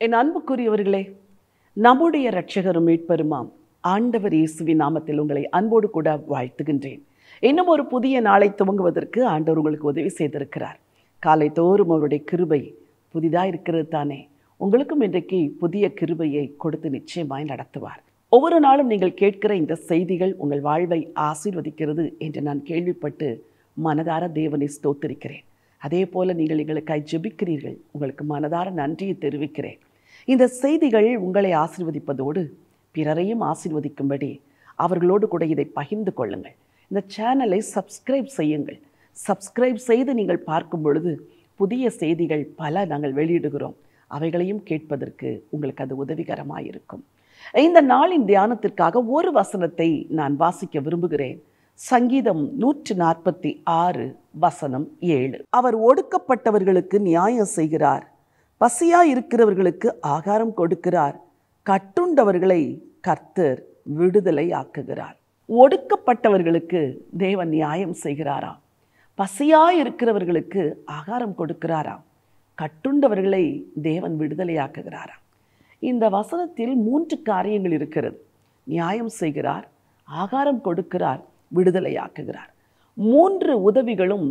என் அன்புக்குரியவர்களே, நம்முடைய இரட்சகரும் மீட்பருமாம் ஆண்டவர் இயேசுவின் நாமத்தில் உங்களை அன்போடு கூட வாழ்த்துகின்றேன். இன்னும் ஒரு புதிய நாளை துவங்குவதற்கு ஆண்டவர் உங்களுக்கு உதவி செய்திருக்கிறார். காலை தோறும் அவருடைய கிருபை புதிதாக இருக்கிறது தானே. உங்களுக்கும் இன்றைக்கு புதிய கிருபையை கொடுத்து நிச்சயமாய் நடத்துவார். ஒவ்வொரு நாளும் நீங்கள் கேட்கிற இந்த செய்திகள் உங்கள் வாழ்வை ஆசீர்வதிக்கிறது என்று நான் கேள்விப்பட்டு மனதார தேவனை ஸ்தோத்திரிக்கிறேன். அதே போல நீங்கள் எங்களுக்காய் ஜெபிக்கிறீர்கள். உங்களுக்கு மனதார நன்றியை தெரிவிக்கிறேன். இந்த செய்திகள் உங்களை ஆசீர்வதிப்பதோடு பிறரையும் ஆசீர்வதிக்கும்படி அவர்களோடு கூட இதை பகிர்ந்து கொள்ளுங்கள். இந்த சேனலை சப்ஸ்கிரைப் செய்யுங்கள். சப்ஸ்கிரைப் செய்து நீங்கள் பார்க்கும் பொழுது புதிய செய்திகள் பல நாங்கள் வெளியிடுகிறோம். அவைகளையும் கேட்பதற்கு உங்களுக்கு அது உதவிகரமாக இருக்கும். இந்த நாளின் தியானத்திற்காக ஒரு வசனத்தை நான் வாசிக்க விரும்புகிறேன். சங்கீதம் 146 வசனம் 7. அவர் ஒடுக்கப்பட்டவர்களுக்கு நியாயம் செய்கிறார், பசியாய் இருக்கிறவர்களுக்கு ஆகாரம் கொடுக்கிறார், கட்டுண்டவர்களை கர்த்தர் விடுதலை ஆக்குகிறார். ஒடுக்கப்பட்டவர்களுக்கு தேவன் நியாயம் செய்கிறாராம், பசியாய் இருக்கிறவர்களுக்கு ஆகாரம் கொடுக்கிறாராம், கட்டுண்டவர்களை தேவன் விடுதலை ஆக்குகிறாராம். இந்த வசனத்தில் 3 காரியங்கள் இருக்கிறது. நியாயம் செய்கிறார், ஆகாரம் கொடுக்கிறார், விடுதலையாக்குகிறார். 3 உதவிகளும்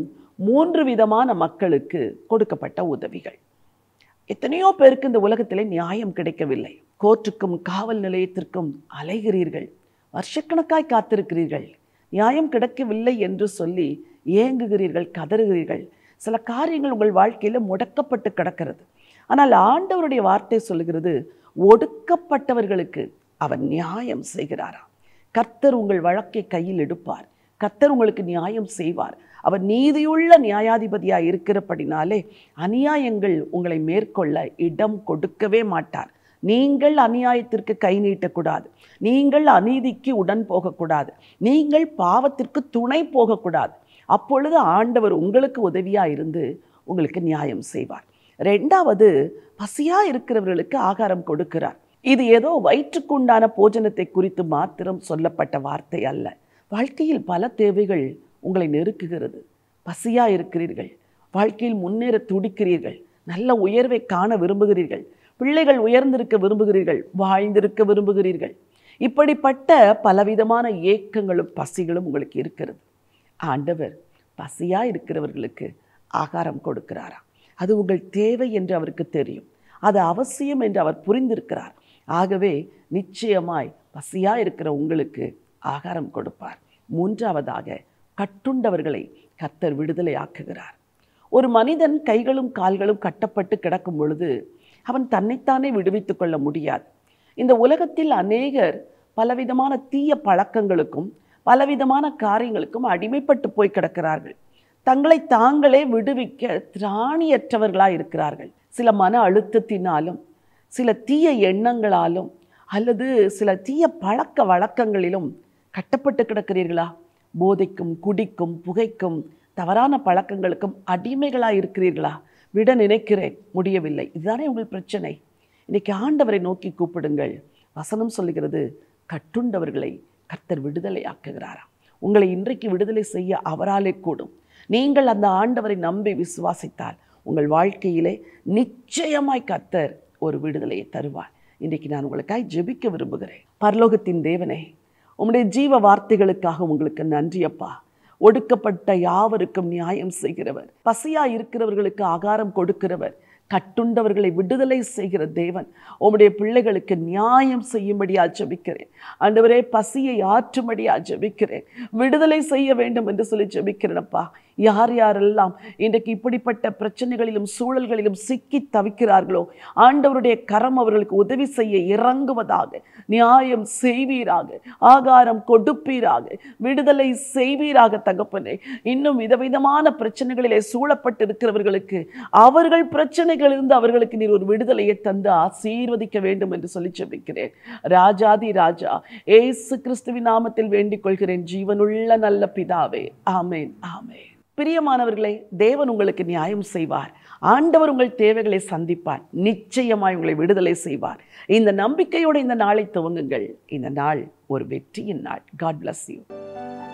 3 விதமான மக்களுக்கு கொடுக்கப்பட்ட உதவிகள். எத்தனையோ பேருக்கு இந்த உலகத்திலே நியாயம் கிடைக்கவில்லை. கோர்ட்டுக்கும் காவல் நிலையத்திற்கும் அலைகிறீர்கள், வருஷக்கணக்காய் காத்திருக்கிறீர்கள், நியாயம் கிடைக்கவில்லை என்று சொல்லி ஏங்குகிறீர்கள், கதறுகிறீர்கள். சில காரியங்கள் உங்கள் வாழ்க்கையில் முடக்கப்பட்டு கிடக்கிறது. ஆனால் ஆண்டவருடைய வார்த்தை சொல்லுகிறது, ஒடுக்கப்பட்டவர்களுக்கு அவர் நியாயம் செய்கிறாராம். கர்த்தர் உங்கள் வழக்கை கையில் எடுப்பார், கர்த்தர் உங்களுக்கு நியாயம் செய்வார். அவர் நீதியுள்ள நியாயாதிபதியாக இருக்கிறபடினாலே அநியாயங்கள் உங்களை மேற்கொள்ள இடம் கொடுக்கவே மாட்டார். நீங்கள் அநியாயத்திற்கு கை நீட்டக்கூடாது, நீங்கள் அநீதிக்கு உடன் போகக்கூடாது, நீங்கள் பாவத்திற்கு துணை போகக்கூடாது. அப்பொழுது ஆண்டவர் உங்களுக்கு உதவியாக இருந்து உங்களுக்கு நியாயம் செய்வார். 2வது, பசியாக இருக்கிறவர்களுக்கு ஆகாரம் கொடுக்கிறார். இது ஏதோ வயிற்றுக்குண்டான போஜனத்தை குறித்து மாத்திரம் சொல்லப்பட்ட வார்த்தை அல்ல. வாழ்க்கையில் பல தேவைகள் உங்களை நெருக்குகிறது. பசியாக இருக்கிறீர்கள், வாழ்க்கையில் முன்னேற துடிக்கிறீர்கள், நல்ல உயர்வை காண விரும்புகிறீர்கள், பிள்ளைகள் உயர்ந்திருக்க விரும்புகிறீர்கள், வாழ்ந்திருக்க விரும்புகிறீர்கள். இப்படிப்பட்ட பலவிதமான ஏக்கங்களும் பசிகளும் உங்களுக்கு இருக்கிறது. ஆண்டவர் பசியாக இருக்கிறவர்களுக்கு ஆகாரம் கொடுக்கிறாராம். அது உங்கள் தேவை என்று அவருக்கு தெரியும், அது அவசியம் என்று அவர் புரிந்திருக்கிறார். ஆகவே நிச்சயமாய் பசியாக இருக்கிற உங்களுக்கு ஆகாரம் கொடுப்பார். 3வதாக, கட்டுண்டவர்களை கர்த்தர் விடுதலை ஆக்குகிறார். ஒரு மனிதன் கைகளும் கால்களும் கட்டப்பட்டு கிடக்கும் பொழுது அவன் தன்னைத்தானே விடுவித்து கொள்ள முடியாது. இந்த உலகத்தில் அநேகர் பலவிதமான தீய பழக்கங்களுக்கும் பலவிதமான காரியங்களுக்கும் அடிமைப்பட்டு போய் கிடக்கிறார்கள். தங்களை தாங்களே விடுவிக்க திராணியற்றவர்களாக இருக்கிறார்கள். சில மன அழுத்தத்தினாலும், சில தீய எண்ணங்களாலும், அல்லது சில தீய பழக்க வழக்கங்களிலும் கட்டப்பட்டு கிடக்கிறீர்களா? போதைக்கும், குடிக்கும், புகைக்கும், தவறான பழக்கங்களுக்கும் அடிமைகளாக இருக்கிறீர்களா? விட நினைக்கிறேன், முடியவில்லை. இதுதானே உங்கள் பிரச்சனை. இன்னைக்கு ஆண்டவரை நோக்கி கூப்பிடுங்கள். வசனம் சொல்லுகிறது, கட்டுண்டவர்களை கர்த்தர் விடுதலை ஆக்குகிறாராம். உங்களை இன்றைக்கு விடுதலை செய்ய அவராலே கூடும். நீங்கள் அந்த ஆண்டவரை நம்பி விசுவாசித்தால் உங்கள் வாழ்க்கையிலே நிச்சயமாய் கர்த்தர் ஒரு விடுதலையை தருவார். இன்றைக்கு நான் உங்களுக்காய் ஜெபிக்க விரும்புகிறேன். பரலோகத்தின் தேவனே, உம்முடைய ஜீவ வார்த்தைகளுக்காக உங்களுக்கு நன்றி அப்பா. ஒடுக்கப்பட்ட யாவருக்கும் நியாயம் செய்கிறவர், பசியாக இருக்கிறவர்களுக்கு ஆகாரம் கொடுக்கிறவர், கட்டுண்டவர்களை விடுதலை செய்கிற தேவன், உம்முடைய பிள்ளைகளுக்கு நியாயம் செய்யும்படியா ஜெபிக்கிறேன். ஆண்டவரே, பசியை ஆற்றும்படியா ஜெபிக்கிறேன், விடுதலை செய்ய வேண்டும் என்று சொல்லி ஜெபிக்கிறேனப்பா. யார் யாரெல்லாம் இன்றைக்கு இப்படிப்பட்ட பிரச்சனைகளிலும் சூழல்களிலும் சிக்கி தவிக்கிறார்களோ, ஆண்டவருடைய கரம் அவர்களுக்கு உதவி செய்ய இறங்குவதாக. நியாயம் செய்வீராக, ஆகாரம் கொடுப்பீராக, விடுதலை செய்வீராக தகப்பனே. இன்னும் விதவிதமான பிரச்சனைகளிலே சூழப்பட்டு இருக்கிறவர்களுக்கு அவர்கள் பிரச்சனைகளிலிருந்து அவர்களுக்கு நீர் ஒரு விடுதலையை தந்து ஆசீர்வதிக்க வேண்டும் என்று சொல்லி ஜெபிக்கிறேன். ராஜாதி ராஜா இயேசு கிறிஸ்துவின் நாமத்தில் வேண்டிக் கொள்கிறேன், ஜீவனுள்ள நல்ல பிதாவே. ஆமேன், ஆமேன். பிரியமானவர்களே, தேவன் உங்களுக்கு நியாயம் செய்வார். ஆண்டவர் உங்கள் தேவைகளை சந்திப்பார். நிச்சயமாய் உங்களை விடுதலை செய்வார். இந்த நம்பிக்கையோடு இந்த நாளை துவங்குங்கள். இந்த நாள் ஒரு வெற்றியின் நாள். God bless you.